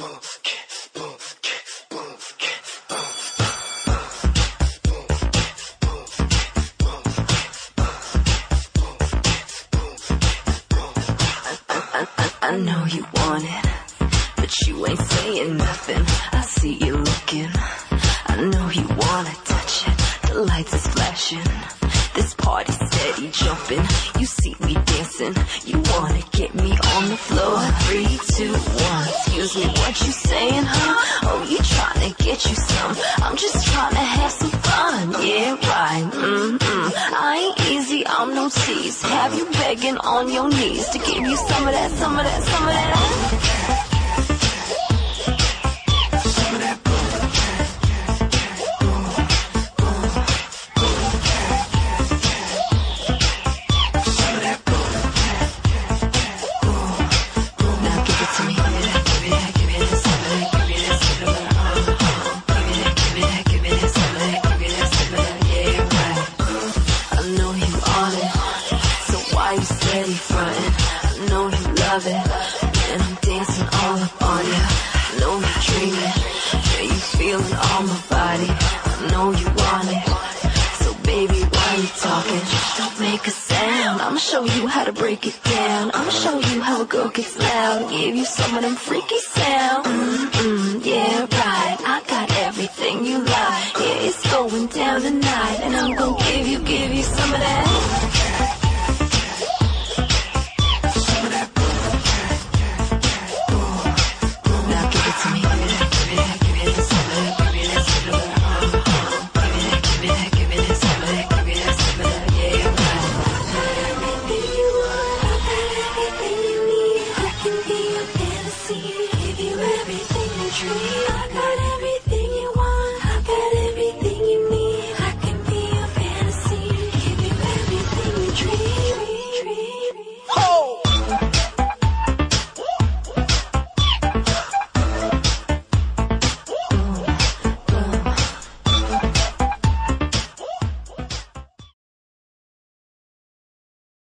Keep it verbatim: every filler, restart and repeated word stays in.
I know you want it, but you ain't saying nothing. I see you looking. I know you wanna touch it. The lights is flashing. This party steady jumping. You see me dancing. You wanna get me on the floor. Three, two, one. Excuse me, what you saying, huh? Oh, you trying to get you some. I'm just trying to have some fun. Yeah, right. Mm-mm. I ain't easy, I'm no tease. Have you begging on your knees to give you some of that, some of that, some of that? It. And I'm dancing all up on you. I know you're dreaming. Yeah, you feeling all my body. I know you want it. So baby, why you talking? Just don't make a sound. I'ma show you how to break it down. I'ma show you how a girl gets loud. Give you some of them freaky sounds. Mm-mm, yeah, right. I got everything you like. Yeah, it's going down tonight. And I'm gonna give you, give you some of that. Dream.